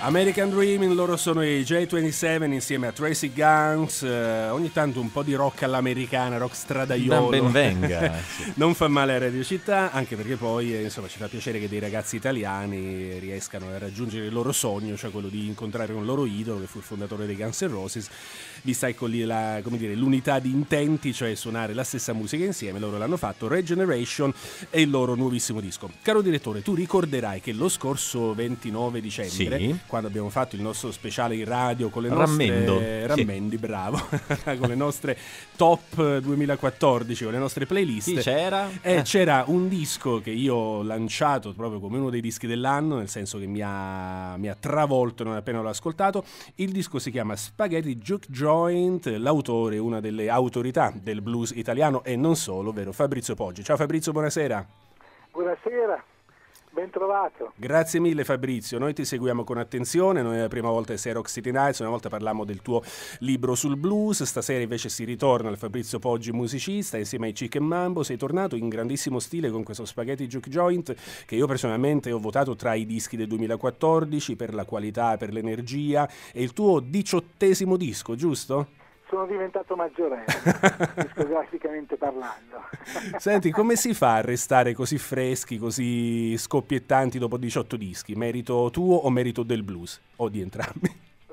American Dreaming, loro sono i J27 insieme a Tracy Guns, ogni tanto un po' di rock all'americana, rock stradaiolo. Ben venga. Sì. Non fa male a Radio Città, anche perché poi insomma ci fa piacere che dei ragazzi italiani riescano a raggiungere il loro sogno, cioè quello di incontrare un loro idolo che fu il fondatore dei Guns N' Roses, vista ecco lì l'unità di intenti, cioè suonare la stessa musica insieme. Loro l'hanno fatto, Regeneration è il loro nuovissimo disco. Caro direttore, tu ricorderai che lo scorso 29 dicembre, sì, quando abbiamo fatto il nostro speciale in radio con le nostre rammendi, bravo, con le nostre top 2014, con le nostre playlist, sì, c'era un disco che io ho lanciato proprio come uno dei dischi dell'anno, nel senso che mi ha travolto non appena l'ho ascoltato. Il disco si chiama Spaghetti Juke Joint, l'autore, una delle autorità del blues italiano e non solo, ovvero Fabrizio Poggi. Ciao Fabrizio, buonasera. Buonasera. Ben trovato. Grazie mille Fabrizio, noi ti seguiamo con attenzione, noi la prima volta sei Rock City Nights, una volta parlammo del tuo libro sul blues, stasera invece si ritorna al Fabrizio Poggi musicista, insieme ai Chicken Mambo sei tornato in grandissimo stile con questo Spaghetti Juke Joint che io personalmente ho votato tra i dischi del 2014 per la qualità, per l'energia, è il tuo 18° disco, giusto? Sono diventato maggiorenne, discograficamente parlando. Senti, come si fa a restare così freschi, così scoppiettanti dopo 18 dischi? Merito tuo o merito del blues? O di entrambi?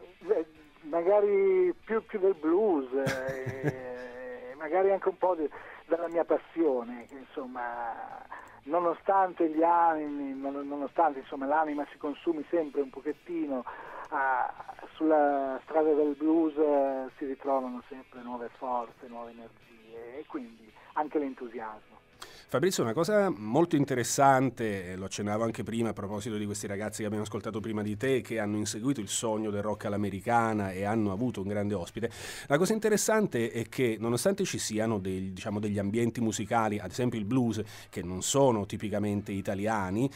Magari più del blues, magari anche un po' della mia passione, insomma, nonostante gli anni, nonostante insomma l'anima si consumi sempre un pochettino, sulla strada del blues si ritrovano sempre nuove forze, nuove energie e quindi anche l'entusiasmo. Fabrizio, una cosa molto interessante, lo accennavo anche prima a proposito di questi ragazzi che abbiamo ascoltato prima di te, che hanno inseguito il sogno del rock all'americana e hanno avuto un grande ospite. La cosa interessante è che nonostante ci siano degli ambienti musicali, ad esempio il blues, che non sono tipicamente italiani,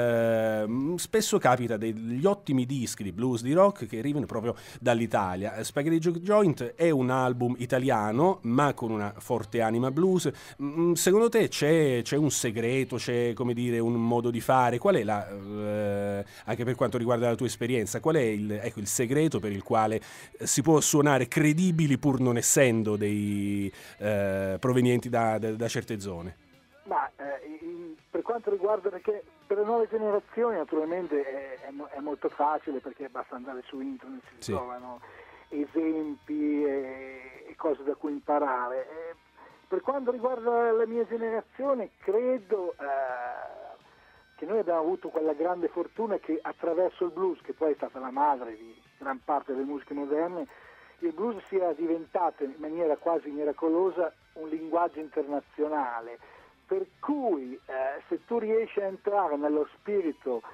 spesso capita degli ottimi dischi di blues, di rock che arrivano proprio dall'Italia. Spaghetti Juke Joint è un album italiano ma con una forte anima blues. Secondo te c'è un segreto, c'è come dire un modo di fare? Qual è anche per quanto riguarda la tua esperienza, qual è il segreto per il quale si può suonare credibili pur non essendo dei provenienti da certe zone? Ma per quanto riguarda, perché per le nuove generazioni naturalmente è molto facile, perché basta andare su internet, si trovano esempi e cose da cui imparare. Per quanto riguarda la mia generazione, credo che noi abbiamo avuto quella grande fortuna che attraverso il blues, che poi è stata la madre di gran parte delle musiche moderne, il blues sia diventato in maniera quasi miracolosa un linguaggio internazionale, per cui se tu riesci a entrare nello spirito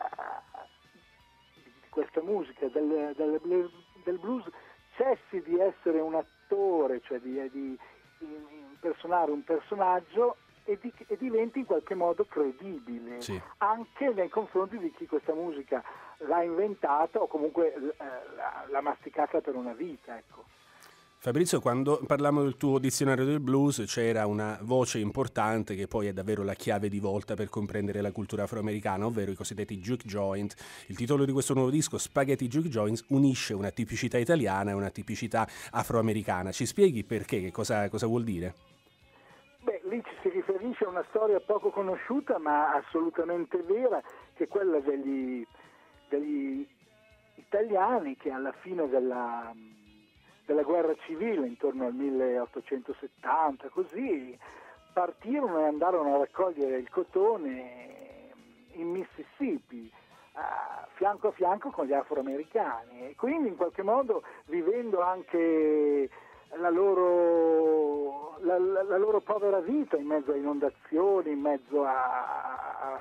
di questa musica, del blues, cessi di essere un attore, cioè di impersonare un personaggio e diventi in qualche modo credibile, anche nei confronti di chi questa musica l'ha inventata o comunque l'ha masticata per una vita, ecco. Fabrizio, quando parlavamo del tuo dizionario del blues c'era una voce importante che poi è davvero la chiave di volta per comprendere la cultura afroamericana, ovvero i cosiddetti juke joint. Il titolo di questo nuovo disco, Spaghetti Juke Joints, unisce una tipicità italiana e una tipicità afroamericana. Ci spieghi perché? Che cosa vuol dire? Beh, lì ci si riferisce a una storia poco conosciuta ma assolutamente vera, che è quella degli italiani che alla fine della guerra civile, intorno al 1870, così, partirono e andarono a raccogliere il cotone in Mississippi, fianco a fianco con gli afroamericani, e quindi in qualche modo vivendo anche la loro povera vita in mezzo a inondazioni, in mezzo a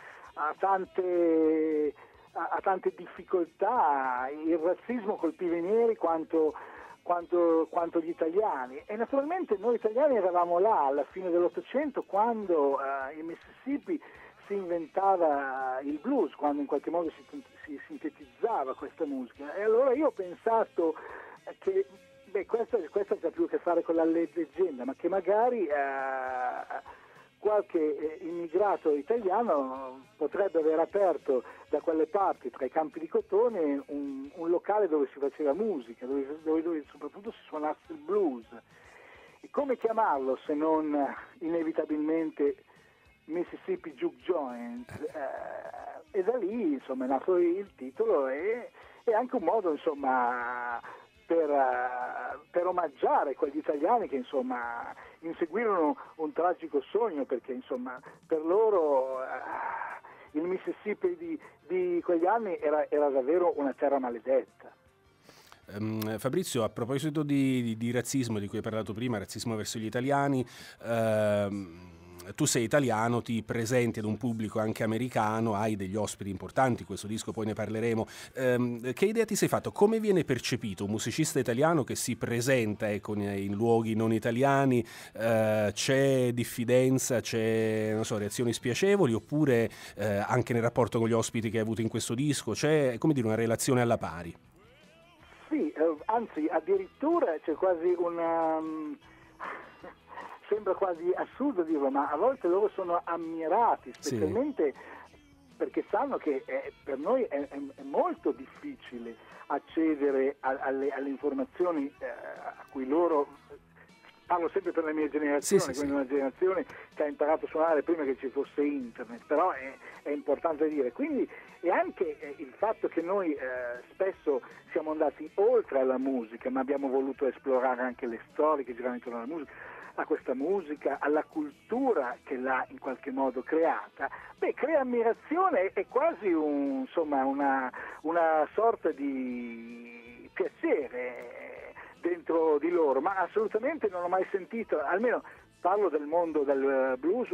tante difficoltà. Il razzismo colpiva i neri quanto gli italiani, e naturalmente noi italiani eravamo là alla fine dell'Ottocento, quando in Mississippi si inventava il blues, quando in qualche modo si sintetizzava questa musica, e allora io ho pensato che questo ha già più a che fare con la leggenda, ma che magari qualche immigrato italiano potrebbe aver aperto da quelle parti, tra i campi di cotone, un locale dove si faceva musica, dove soprattutto si suonasse il blues. E come chiamarlo se non inevitabilmente Mississippi Juke Joint? E da lì insomma è nato il titolo e anche un modo insomma per omaggiare quegli italiani che insomma inseguirono un tragico sogno, perché insomma per loro il Mississippi di quegli anni era davvero una terra maledetta. Fabrizio, a proposito di razzismo di cui hai parlato prima, razzismo verso gli italiani, tu sei italiano, ti presenti ad un pubblico anche americano, hai degli ospiti importanti, questo disco poi ne parleremo. Che idea ti sei fatto? Come viene percepito un musicista italiano che si presenta in luoghi non italiani? C'è diffidenza, c'è reazioni spiacevoli, oppure anche nel rapporto con gli ospiti che hai avuto in questo disco c'è, come dire, una relazione alla pari? Sì, anzi addirittura c'è quasi una... sembra quasi assurdo dirlo, ma a volte loro sono ammirati, specialmente perché sanno che per noi è molto difficile accedere alle informazioni a cui loro... Parlo sempre per la mia generazione, quindi una generazione che ha imparato a suonare prima che ci fosse internet, però è importante dire. Quindi e anche il fatto che noi spesso siamo andati oltre alla musica, ma abbiamo voluto esplorare anche le storie che giravano intorno alla musica, a questa musica, alla cultura che l'ha in qualche modo creata, crea ammirazione e quasi una sorta di piacere dentro di loro, ma assolutamente non ho mai sentito, almeno parlo del mondo del blues,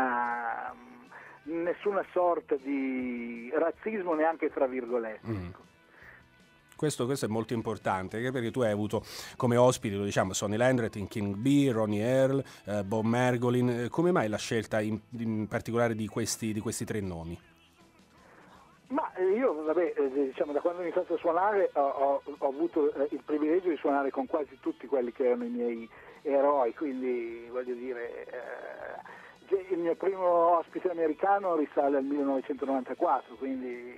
nessuna sorta di razzismo, neanche fra virgolette. Questo è molto importante, perché tu hai avuto come ospiti, lo diciamo, Sonny Landreth, King B, Ronnie Earl, Bob Margolin. Come mai la scelta in particolare di questi tre nomi? Ma io, diciamo, da quando ho iniziato a suonare ho avuto il privilegio di suonare con quasi tutti quelli che erano i miei eroi, quindi voglio dire, il mio primo ospite americano risale al 1994, quindi...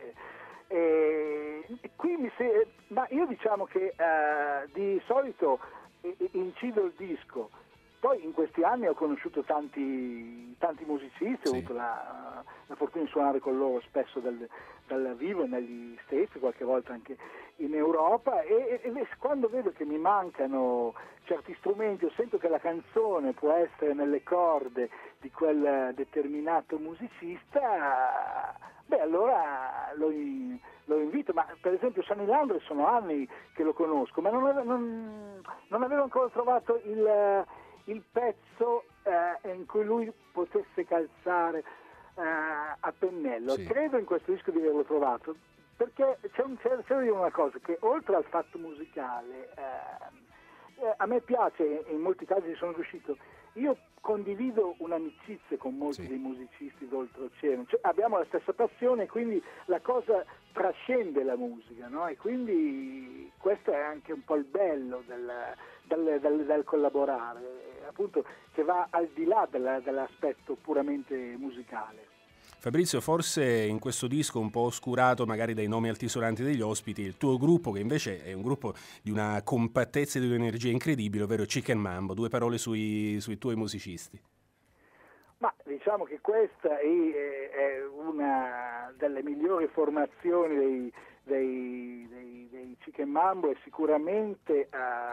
ma io diciamo che di solito incido il disco, poi in questi anni ho conosciuto tanti musicisti, ho avuto la fortuna di suonare con loro spesso dal vivo negli States, qualche volta anche in Europa, e quando vedo che mi mancano certi strumenti o sento che la canzone può essere nelle corde di quel determinato musicista, allora lo invito. Ma per esempio Sonny Landreth sono anni che lo conosco, ma non avevo ancora trovato il pezzo in cui lui potesse calzare a pennello. Credo in questo disco di averlo trovato, perché c'è da dire una cosa, che oltre al fatto musicale a me piace, in molti casi sono riuscito, io condivido un'amicizia con molti dei musicisti d'oltreoceano, abbiamo la stessa passione, quindi la cosa trascende la musica, no? E quindi questo è anche un po' il bello del collaborare, appunto, che va al di là dell'aspetto puramente musicale. Fabrizio, forse in questo disco un po' oscurato magari dai nomi altisonanti degli ospiti, il tuo gruppo, che invece è un gruppo di una compattezza e di un'energia incredibile, ovvero Chicken Mambo. 2 parole sui tuoi musicisti. Ma diciamo che questa è una delle migliori formazioni dei Chicken Mambo, e sicuramente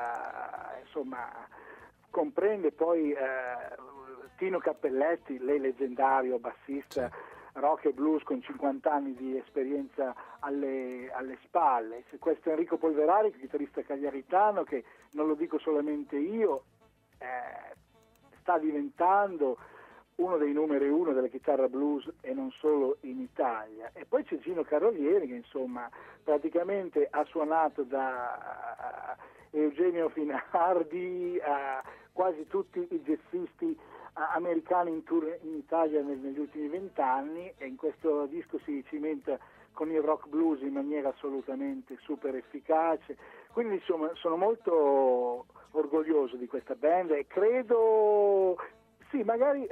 comprende poi Tino Cappelletti, lei leggendario bassista rock e blues con 50 anni di esperienza alle spalle. Questo Enrico Polverari, chitarrista cagliaritano, che non lo dico solamente io, sta diventando uno dei numeri uno della chitarra blues e non solo in Italia. E poi c'è Gino Carolieri, che insomma praticamente ha suonato da Eugenio Finardi a quasi tutti i jazzisti americani in tour in Italia negli ultimi 20 anni, e in questo disco si cimenta con il rock blues in maniera assolutamente super efficace. Quindi insomma sono molto orgoglioso di questa band, e credo Sì, magari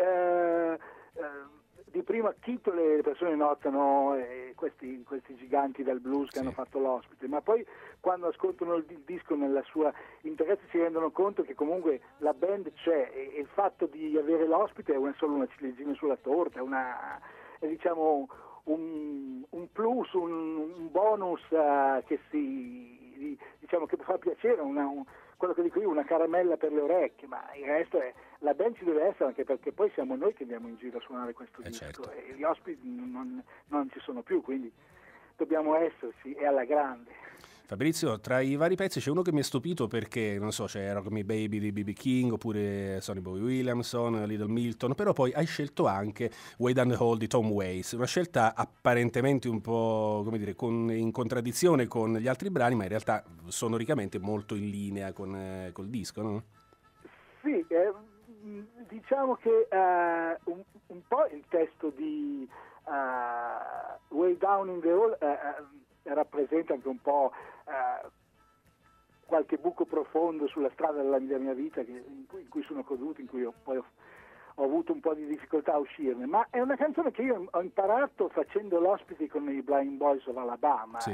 di primo acchito le persone notano questi giganti del blues che hanno fatto l'ospite, ma poi quando ascoltano il disco nella sua interezza si rendono conto che comunque la band c'è, e il fatto di avere l'ospite è solo una ciliegina sulla torta, è diciamo un plus, un bonus che fa piacere, quello che dico io, una caramella per le orecchie, ma il resto la band ci deve essere, anche perché poi siamo noi che andiamo in giro a suonare questo disco, certo. E gli ospiti non ci sono più, quindi dobbiamo esserci, e alla grande. Fabrizio, tra i vari pezzi c'è uno che mi ha stupito perché, non so, c'è Rock Me Baby di B.B. King, oppure Sonny Boy Williamson, Little Milton, però poi hai scelto anche Way Down the Hall di Tom Waits, una scelta apparentemente un po', come dire, in contraddizione con gli altri brani, ma in realtà sonoricamente molto in linea col disco, no? Sì, diciamo che un po' il testo di Way Down in the Hall rappresenta anche un po' qualche buco profondo sulla strada della mia vita in cui sono caduto, in cui poi ho avuto un po' di difficoltà a uscirne, ma è una canzone che io ho imparato facendo l'ospite con i Blind Boys of Alabama. Sì.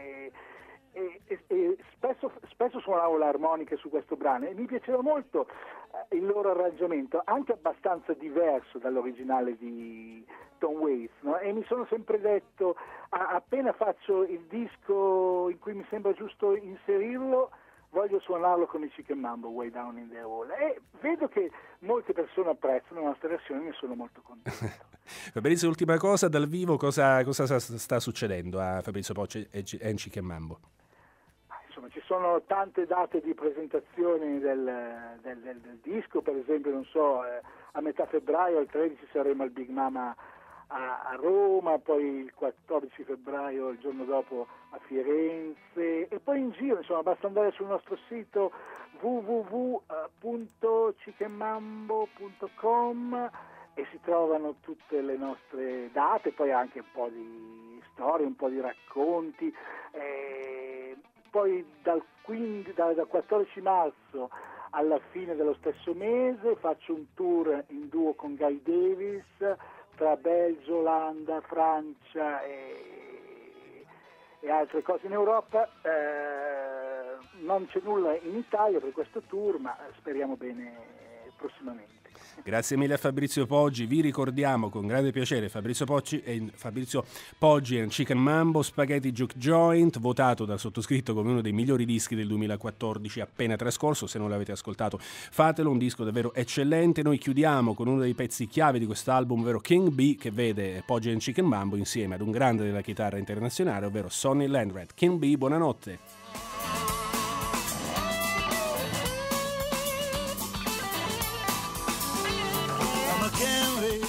E spesso suonavo l'armonica su questo brano e mi piaceva molto il loro arrangiamento, anche abbastanza diverso dall'originale di Tom Waits, no? E mi sono sempre detto, appena faccio il disco in cui mi sembra giusto inserirlo, voglio suonarlo con i Chicken Mambo, Way Down in the Hall, e vedo che molte persone apprezzano la nostra versione e ne sono molto contento. Fabrizio, ultima cosa, dal vivo cosa sta succedendo a Fabrizio Pocci e Chicken Mambo? Insomma, ci sono tante date di presentazione del disco, per esempio, non so, a metà febbraio, il 13 saremo al Big Mama a Roma, poi il 14 febbraio, il giorno dopo, a Firenze, e poi in giro, insomma, basta andare sul nostro sito www.chickenmambo.com e si trovano tutte le nostre date, poi anche un po' di storie, un po' di racconti. Poi dal 14 marzo alla fine dello stesso mese faccio un tour in duo con Guy Davis tra Belgio, Olanda, Francia e altre cose in Europa. Non c'è nulla in Italia per questo tour, ma speriamo bene prossimamente. Grazie mille a Fabrizio Poggi, vi ricordiamo con grande piacere Fabrizio Poggi e Chicken Mambo, Spaghetti Juke Joint, votato dal sottoscritto come uno dei migliori dischi del 2014 appena trascorso. Se non l'avete ascoltato fatelo, un disco davvero eccellente. Noi chiudiamo con uno dei pezzi chiave di quest'album, ovvero King B, che vede Poggi e Chicken Mambo insieme ad un grande della chitarra internazionale, ovvero Sonny Landreth. King B, buonanotte.